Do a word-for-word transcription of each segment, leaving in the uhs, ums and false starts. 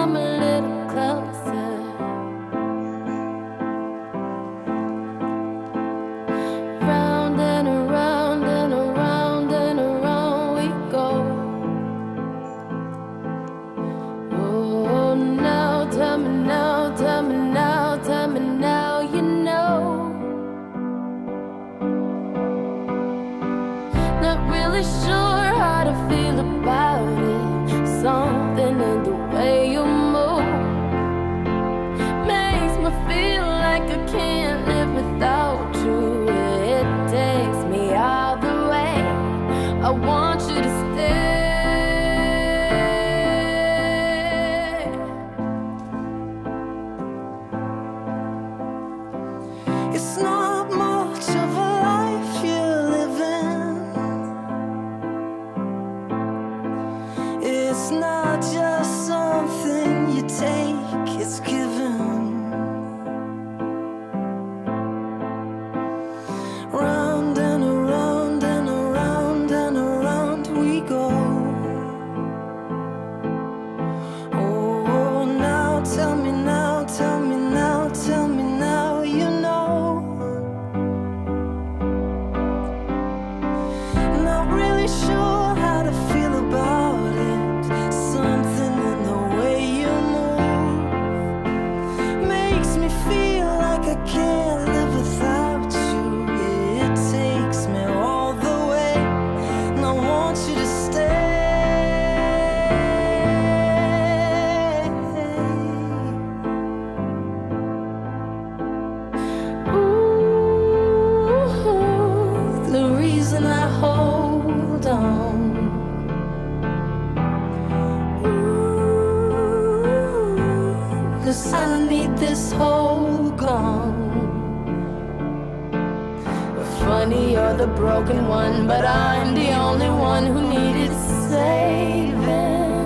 come a little closer. Round and around and around and around we go. Oh, now tell me now, tell me now, tell me now, you know. Not really sure how to feel about it. Something in the way you move makes me feel like I can't live without you. It takes me all the way. I want you to stay. It's not much of a life you're living. It's not just something you take, it's given. Round and around and around and around we go. Oh, now tell me now, tell me now, tell me now, you know. Not really sure how to feel about it. Something in the way you move makes me feel like I can't live without you. It takes me all the way, and I want you to stay. Ooh, the reason I hold on. Ooh, 'cause I need this whole gone. Funny, you're the broken one, but I'm the only one who needed saving.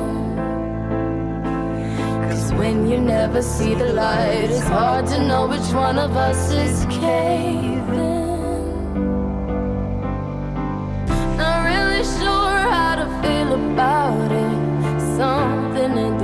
'Cause when you never see the light, it's hard to know which one of us is caving. Not really sure how to feel about it. Something in